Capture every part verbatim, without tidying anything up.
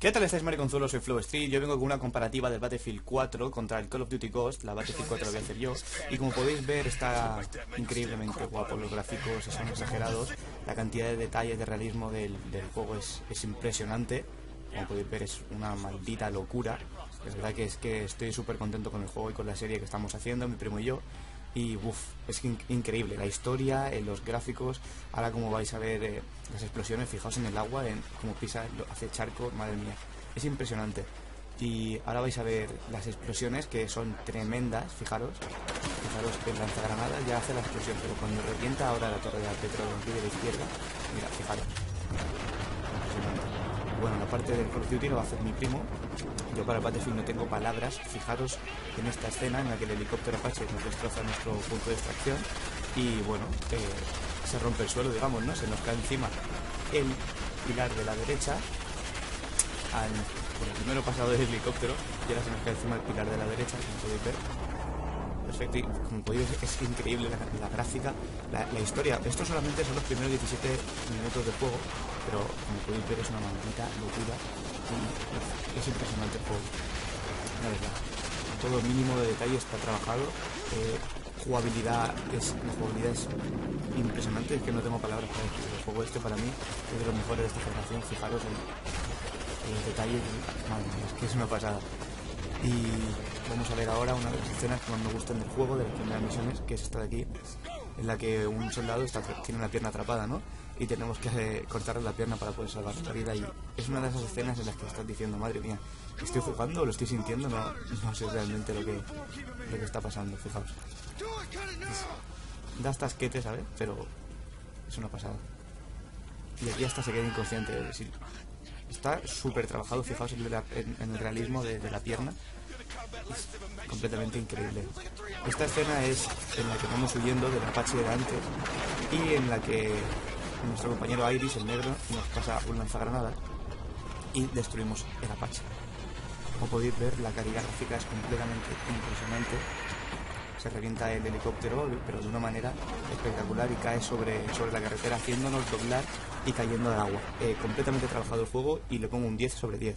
¿Qué tal estáis, mariconzuelos? Soy Flowstreet. Yo vengo con una comparativa del Battlefield cuatro contra el Call of Duty Ghost. La Battlefield cuatro la voy a hacer yo. Y como podéis ver, está increíblemente guapo. Los gráficos son exagerados. La cantidad de detalles de realismo del, del juego es, es impresionante. Como podéis ver, es una maldita locura. Es verdad que es que estoy súper contento con el juego y con la serie que estamos haciendo, mi primo y yo. Y uff, es in increíble la historia, eh, los gráficos. Ahora como vais a ver eh, las explosiones, fijaos en el agua, en cómo pisa, lo, hace charco, madre mía, es impresionante. Y ahora vais a ver las explosiones, que son tremendas, fijaros. Fijaros que el lanzagranadas ya hace la explosión, pero cuando revienta ahora la torre de la petróleo aquí de la izquierda, mira, fijaros. Bueno, la parte del Call of Duty lo va a hacer mi primo. Yo para el Battlefield no tengo palabras. Fijaros en esta escena en la que el helicóptero Apache nos destroza nuestro punto de extracción y bueno, eh, se rompe el suelo, digamos, ¿no? Se nos cae encima el pilar de la derecha. Al, bueno, primero pasado del helicóptero y ahora se nos cae encima el pilar de la derecha, como podéis ver. Perfecto, y como podéis ver es increíble la, la gráfica, la, la historia. Estos solamente son los primeros diecisiete minutos de juego, pero como podéis ver es una maldita locura y es impresionante el juego, la verdad. Todo el mínimo de detalle está trabajado, eh, jugabilidad es, la jugabilidad es impresionante, es que no tengo palabras para decir. El juego este para mí es de los mejores de esta generación. Fijaros en, en los detalles, madre mía, es que es una pasada. Y vamos a ver ahora una de las escenas que más me gustan del juego, de las primeras misiones, que es esta de aquí, en la que un soldado está, tiene una pierna atrapada, ¿no? Y tenemos que eh, cortarle la pierna para poder salvar la vida. Y es una de esas escenas en las que estás diciendo, madre mía, ¿estoy jugando o lo estoy sintiendo? No, no sé realmente lo que, lo que está pasando, fijaos. Es, da hasta asquete, ¿sabes? Pero es una pasada. Y aquí hasta se queda inconsciente. Es decir, está súper trabajado, fijaos en, la, en, en el realismo de, de la pierna. Es completamente increíble. Esta escena es en la que vamos huyendo del Apache de antes y en la que nuestro compañero Iris, el negro, nos pasa un lanzagranadas y destruimos el Apache. Como podéis ver, la calidad gráfica es completamente impresionante. Se revienta el helicóptero, pero de una manera espectacular, y cae sobre, sobre la carretera, haciéndonos doblar y cayendo al agua. Eh, completamente trabajado el juego y le pongo un diez sobre diez.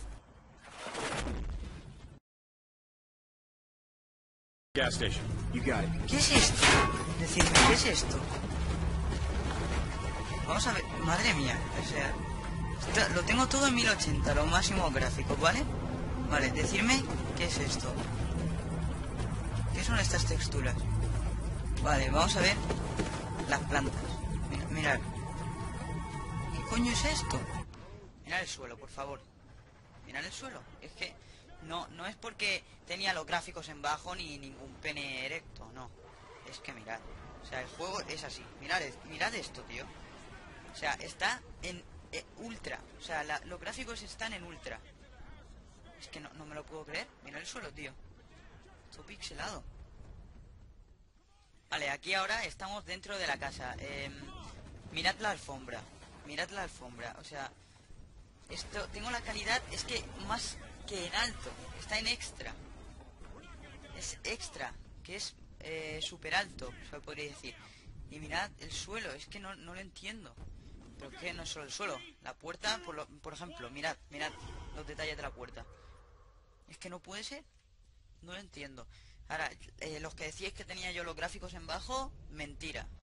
Gas station. You got it. ¿Qué es esto? Decidme, ¿qué es esto? Vamos a ver, madre mía, o sea, esto, lo tengo todo en mil ochenta, los máximos gráficos, ¿vale? Vale, decirme qué es esto. ¿Qué son estas texturas? Vale, vamos a ver las plantas. Mira, mirad. ¿Qué coño es esto? Mirad el suelo, por favor. Mirad el suelo. Es que no, no es porque tenía los gráficos en bajo ni ningún pene erecto, no. Es que mirad. O sea, el juego es así. Mirad, mirad esto, tío. O sea, está en eh, ultra. O sea, la, los gráficos están en ultra. Es que no, no me lo puedo creer. Mirad el suelo, tío. Todo pixelado. Vale, aquí ahora estamos dentro de la casa. eh, Mirad la alfombra. Mirad la alfombra. O sea, esto, tengo la calidad, es que más que en alto. Está en extra. Es extra, que es eh, súper alto, se podría decir. Y mirad el suelo, es que no, no lo entiendo. Pero es que no es solo el suelo. La puerta, por, lo, por ejemplo, mirad, mirad los detalles de la puerta. Es que no puede ser. No lo entiendo. Ahora, eh, los que decíais que tenía yo los gráficos en bajo, mentira.